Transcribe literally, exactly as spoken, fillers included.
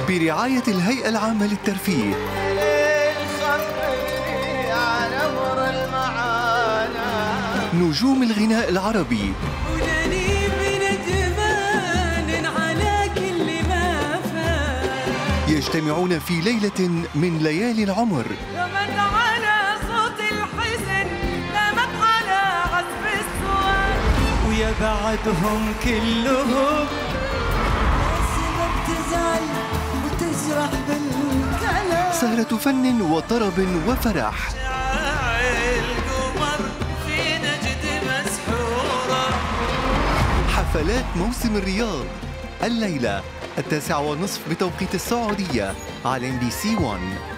برعاية الهيئة العامة للترفيه. نجوم الغناء العربي يجتمعون في ليلة من ليالي العمر. رمت على صوت الحزن، نامت على عزف السواد، ويا بعدهم كلهم لازم تزعل وتجرح بالكلام. سهرة فن وطرب وفرح. القمر في نجد مسحورة. حفلات موسم الرياض الليلة التاسعة والنصف بتوقيت السعودية على إم بي سي واحد.